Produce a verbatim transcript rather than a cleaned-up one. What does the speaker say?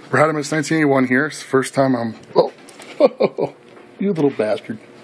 Radimus nineteen eighty-one here. It's the first time I'm... Oh, you little bastard.